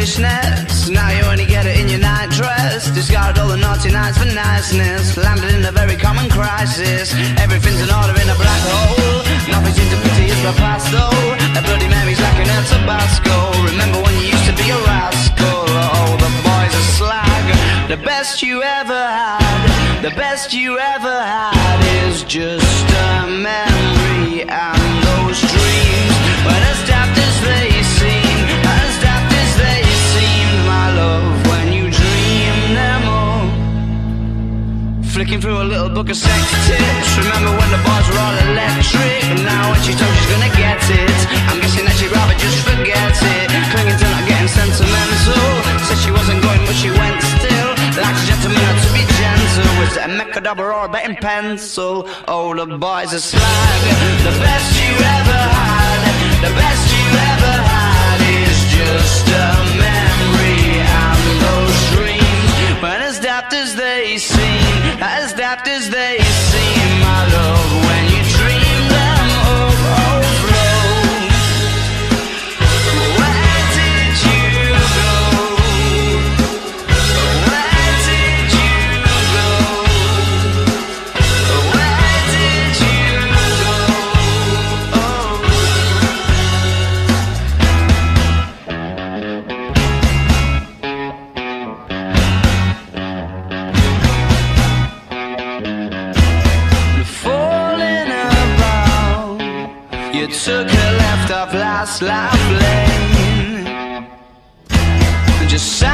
foolishness. Now you only get it in your night dress. Discarded all the naughty nights for niceness. Landed in a very common crisis. Everything's in order in a black hole. Nothing seems to pity is my past though. That Bloody Mary's like an El Tabasco. Remember when you used to be a rascal? Oh, the boys are slag. The best you ever had, the best you ever had is just a memory. And those dreams, when as daft as they seem, as daft as they seem, my love, when you dream them all. Flicking through a little book of sex tips. Remember when the bars were all electric? And now when she told she's gonna get it, I'm guessing that she'd rather just forget it. Clinging to not getting sentimental. Said she wasn't going but she went still. Like a gentleman had to be gentle. Was it a Mechadabra or a betting pencil? Oh, the boys are slag. The best you ever had, the best you ever had is just a memory. And those dreams, when as daft as they seem, as daft as they seem, my love, when you dream them overflow. Where did you go? Where did you go? Where did you go? Falling about, you took a left off last life lane and just sat